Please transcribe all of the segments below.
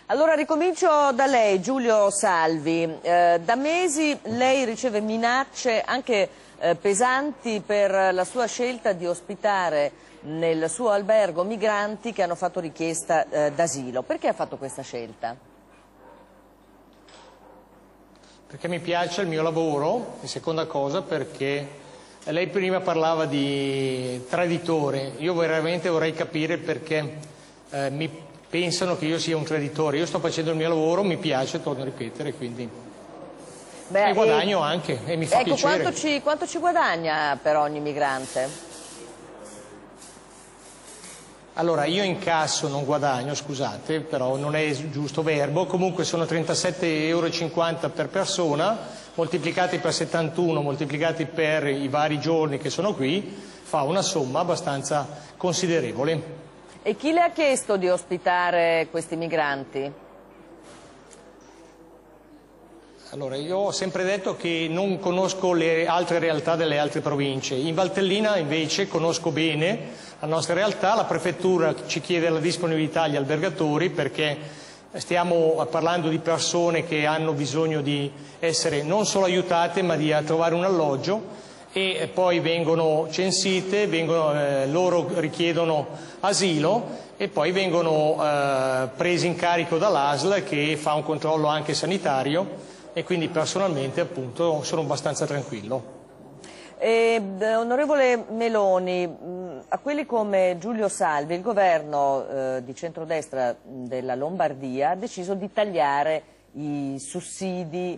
Allora ricomincio da lei, Giulio Salvi. Da mesi lei riceve minacce anche pesanti per la sua scelta di ospitare nel suo albergo migranti che hanno fatto richiesta d'asilo. Perché ha fatto questa scelta? Perché mi piace il mio lavoro e seconda cosa perché lei prima parlava di traditore. Io veramente vorrei capire perché mi pensano che io sia un traditore. Io sto facendo il mio lavoro, mi piace, torno a ripetere, quindi e guadagno anche e mi fa piacere. Quanto ci guadagna per ogni migrante? Allora, io incasso, non guadagno, scusate, però non è il giusto verbo, comunque sono 37,50 € per persona, moltiplicati per 71, moltiplicati per i vari giorni che sono qui, fa una somma abbastanza considerevole. E chi le ha chiesto di ospitare questi migranti? Allora, io ho sempre detto che non conosco le altre realtà delle altre province. In Valtellina invece conosco bene la nostra realtà, la prefettura ci chiede la disponibilità agli albergatori perché stiamo parlando di persone che hanno bisogno di essere non solo aiutate ma di trovare un alloggio e poi vengono censite, loro richiedono asilo e poi vengono presi in carico dall'ASL che fa un controllo anche sanitario e quindi personalmente appunto sono abbastanza tranquillo. Onorevole Meloni, a quelli come Giulio Salvi il governo di centrodestra della Lombardia ha deciso di tagliare i sussidi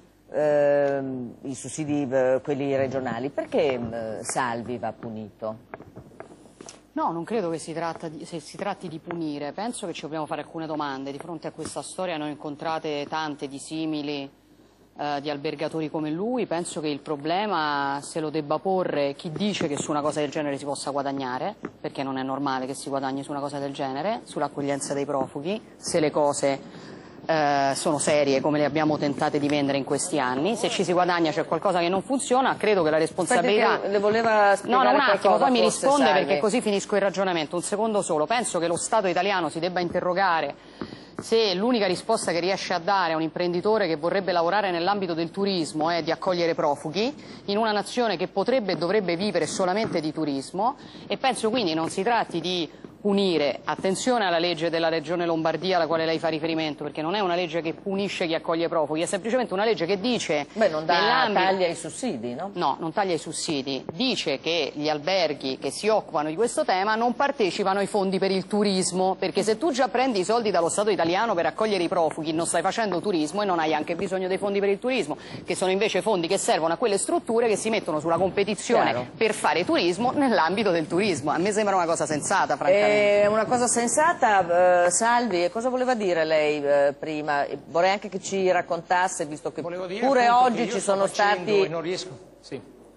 quelli regionali. Perché Salvi va punito? No, non credo che si tratti di punire, penso che ci dobbiamo fare alcune domande. Di fronte a questa storia ne ho incontrate tante di simili di albergatori come lui, penso che il problema se lo debba porre chi dice che su una cosa del genere si possa guadagnare, perché non è normale che si guadagni su una cosa del genere, sull'accoglienza dei profughi, se le cose sono serie come le abbiamo tentate di vendere in questi anni. Se ci si guadagna c'è qualcosa che non funziona, credo che la responsabilità... Le voleva spiegare un attimo, poi mi risponde Salvi, perché così finisco il ragionamento, un secondo solo. Penso che lo Stato italiano si debba interrogare se l'unica risposta che riesce a dare a un imprenditore che vorrebbe lavorare nell'ambito del turismo è di accogliere profughi in una nazione che potrebbe e dovrebbe vivere solamente di turismo, e penso quindi non si tratti di punire, attenzione alla legge della Regione Lombardia alla quale lei fa riferimento, perché non è una legge che punisce chi accoglie profughi, è semplicemente una legge che dice... Beh, non taglia i sussidi, no? No, non taglia i sussidi, dice che gli alberghi che si occupano di questo tema non partecipano ai fondi per il turismo, perché se tu già prendi i soldi dallo Stato italiano per accogliere i profughi non stai facendo turismo e non hai anche bisogno dei fondi per il turismo, che sono invece fondi che servono a quelle strutture che si mettono sulla competizione per fare turismo nell'ambito del turismo. A me sembra una cosa sensata, francamente. È una cosa sensata, Salvi. Cosa voleva dire lei prima? Vorrei anche che ci raccontasse, visto che pure oggi ci sono stati... Non riesco. Sì.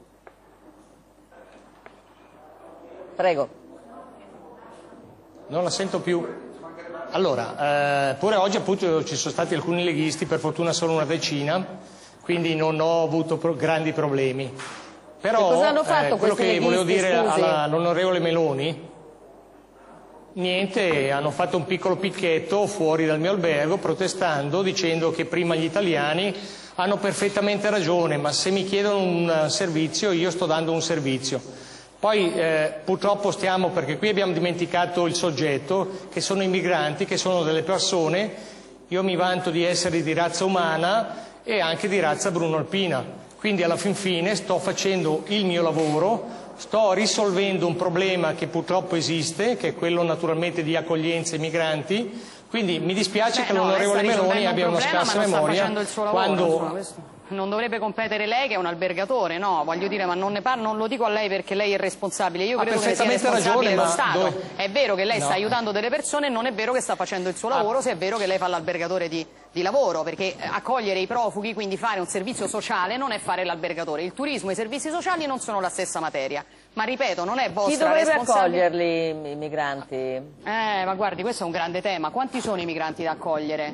Prego. Non la sento più. Allora, pure oggi appunto ci sono stati alcuni leghisti, per fortuna solo una decina, quindi non ho avuto grandi problemi. Però che cosa hanno fatto quello che leghisti, volevo dire scusi? all'onorevole Meloni, niente, hanno fatto un piccolo picchetto fuori dal mio albergo protestando, dicendo che prima gli italiani hanno perfettamente ragione, ma se mi chiedono un servizio io sto dando un servizio. Poi purtroppo perché qui abbiamo dimenticato il soggetto, che sono i migranti, che sono delle persone, io mi vanto di essere di razza umana e anche di razza bruno-alpina, quindi alla fin fine sto facendo il mio lavoro, sto risolvendo un problema che purtroppo esiste, che è quello naturalmente di accoglienza ai migranti, quindi mi dispiace che l'onorevole Meloni abbia una scarsa memoria quando... Non dovrebbe competere lei che è un albergatore, no? Voglio dire, ma non lo dico a lei perché lei è responsabile, io credo che sia responsabile lo Stato. È vero che lei sta aiutando delle persone, non è vero che sta facendo il suo lavoro, se è vero che lei fa l'albergatore di lavoro, perché accogliere i profughi, quindi fare un servizio sociale, non è fare l'albergatore. Il turismo e i servizi sociali non sono la stessa materia. Ma ripeto, non è vostra responsabilità. Chi dovrebbe accoglierli i migranti? Ma guardi, questo è un grande tema. Quanti sono i migranti da accogliere?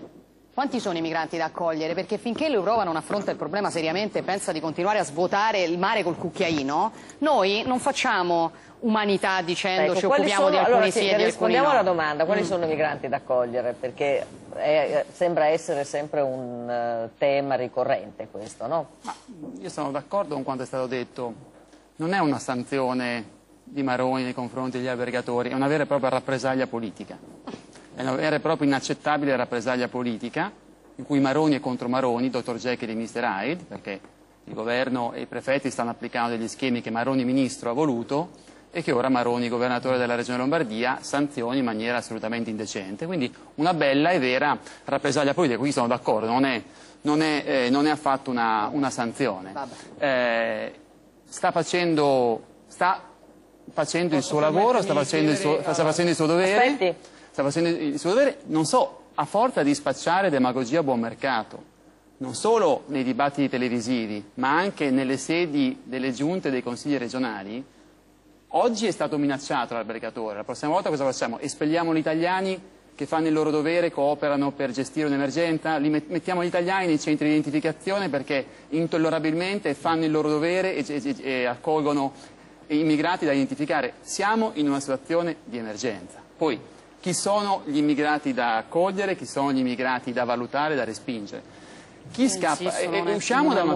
Quanti sono i migranti da accogliere? Perché finché l'Europa non affronta il problema seriamente e pensa di continuare a svuotare il mare col cucchiaino, noi non facciamo umanità dicendo ci occupiamo di alcuni sì e di alcuni no. Rispondiamo alla domanda, quali sono i migranti da accogliere? Perché sembra essere sempre un tema ricorrente questo, no? Ma io sono d'accordo con quanto è stato detto. Non è una sanzione di Maroni nei confronti degli albergatori, è una vera e propria rappresaglia politica. È una vera e propria inaccettabile rappresaglia politica, in cui Maroni è contro Maroni, Dr. Jekyll e Mr. Hyde, perché il governo e i prefetti stanno applicando degli schemi che Maroni ministro ha voluto e che ora Maroni, governatore della regione Lombardia, sanziona in maniera assolutamente indecente. Quindi una bella e vera rappresaglia politica, qui sono d'accordo, non è affatto una sanzione. Sta facendo il suo lavoro, sta facendo il suo dovere. Sta facendo il suo dovere, non so, a forza di spacciare demagogia a buon mercato, non solo nei dibattiti televisivi, ma anche nelle sedi delle giunte dei consigli regionali. Oggi è stato minacciato l'albergatore, la prossima volta cosa facciamo? Espelliamo gli italiani che fanno il loro dovere, cooperano per gestire un'emergenza, mettiamo gli italiani nei centri di identificazione perché intollerabilmente fanno il loro dovere e accolgono immigrati da identificare. Siamo in una situazione di emergenza. Poi, chi sono gli immigrati da accogliere, chi sono gli immigrati da valutare, da respingere? Chi scappa? Usciamo da una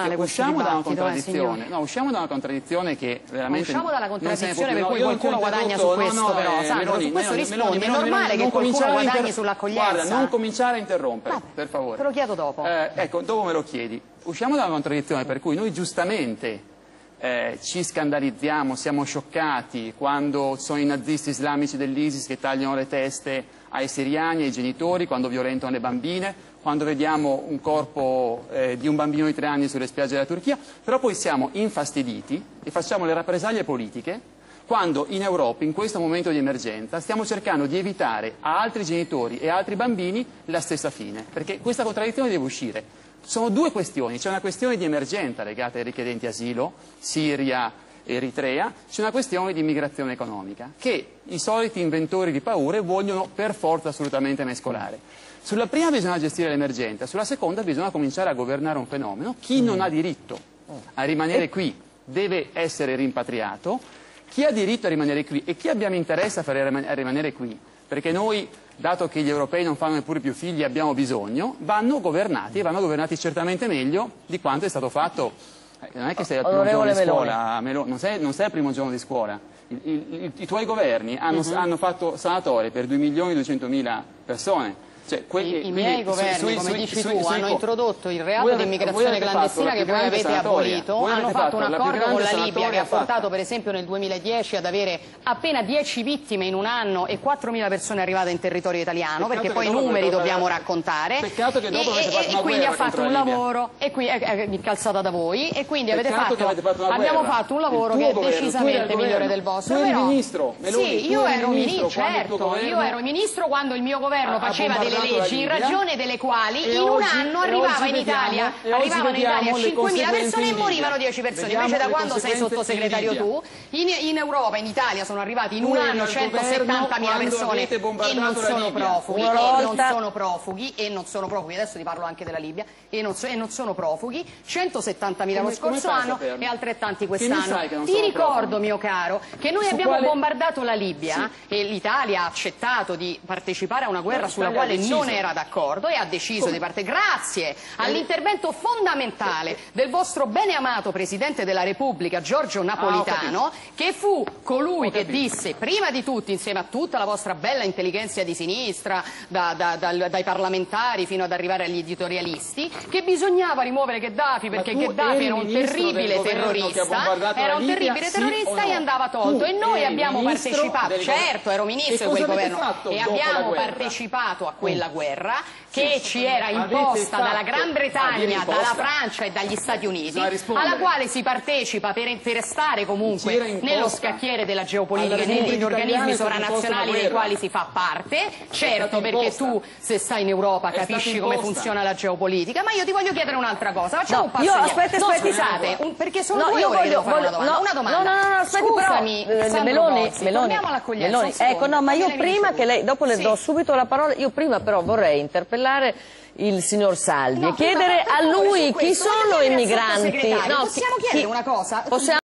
contraddizione. No, usciamo da una contraddizione che veramente. Usciamo dalla contraddizione per cui qualcuno guadagna su questo, però. Sandro, su questo rispondi. È normale che qualcuno guadagni sull'accoglienza? Guarda, non cominciare a interrompere, per favore. Te lo chiedo dopo. Ecco, dopo me lo chiedi. Usciamo da una contraddizione per cui noi giustamente ci scandalizziamo, siamo scioccati quando sono i nazisti islamici dell'ISIS che tagliano le teste ai siriani, ai genitori, quando violentano le bambine, quando vediamo un corpo di un bambino di 3 anni sulle spiagge della Turchia, però poi siamo infastiditi e facciamo le rappresaglie politiche quando in Europa, in questo momento di emergenza, stiamo cercando di evitare a altri genitori e a altri bambini la stessa fine, perché questa contraddizione deve uscire. Sono due questioni, c'è una questione di emergenza legata ai richiedenti asilo, Siria, Eritrea, c'è una questione di immigrazione economica, che i soliti inventori di paure vogliono per forza assolutamente mescolare. Sulla prima bisogna gestire l'emergenza, sulla seconda bisogna cominciare a governare un fenomeno. Chi non ha diritto a rimanere qui deve essere rimpatriato, chi ha diritto a rimanere qui e chi abbiamo interesse a rimanere qui, perché noi, dato che gli europei non fanno neppure più figli, abbiamo bisogno, vanno governati certamente meglio di quanto è stato fatto. Non è che sei al primo giorno di scuola, non sei al primo giorno di scuola. I tuoi governi hanno fatto sanatorie per 2.200.000 persone. Cioè, I miei governi, come dici tu, hanno introdotto il reato di immigrazione clandestina che voi avete abolito, hanno fatto un accordo con la Libia che ha portato per esempio nel 2010 ad avere appena 10 vittime in un anno e 4.000 persone arrivate in territorio italiano, perché poi i numeri dobbiamo raccontare, e quindi ha fatto un lavoro, e qui è calzata da voi, e quindi abbiamo fatto un lavoro che è decisamente migliore del vostro. Tu eri ministro, sì, io ero ministro, certo, io ero ministro quando il mio governo faceva delle leggi in ragione delle quali in un anno arrivavano in Italia 5.000 persone e morivano 10 persone. Invece da quando sei sottosegretario tu, in Europa, in Italia sono arrivati in un anno 170.000 persone e non sono profughi, adesso ti parlo anche della Libia, e non sono profughi, 170.000 lo scorso anno e altrettanti quest'anno. Ti ricordo, mio caro, che noi abbiamo bombardato la Libia e l'Italia ha accettato di partecipare a una guerra sulla quale non era d'accordo e ha deciso di parte grazie all'intervento fondamentale del vostro beneamato Presidente della Repubblica Giorgio Napolitano, che fu colui che disse prima di tutti, insieme a tutta la vostra bella intelligenza di sinistra, dai parlamentari fino ad arrivare agli editorialisti, che bisognava rimuovere Gheddafi perché Gheddafi era un terribile terrorista, e andava tolto, e noi abbiamo partecipato, certo ero ministro di quel governo, e abbiamo partecipato a quella guerra che ci era imposta dalla Gran Bretagna, dalla Francia e dagli Stati Uniti, alla quale si partecipa per stare comunque nello scacchiere della geopolitica e negli organismi sovranazionali dei quali si fa parte, certo, perché tu se stai in Europa capisci come funziona la geopolitica. Ma io ti voglio chiedere un'altra cosa, facciamo un passo indietro. Scusate, perché sono 2 ore che devo fare una domanda. Scusami, Meloni, torniamo all'accoglienza. Ecco, no, ma io prima che lei, dopo le do subito la parola, io prima prima però vorrei interpellare il signor Salvi e chiedere a lui chi sono i migranti. Possiamo chiedere una cosa?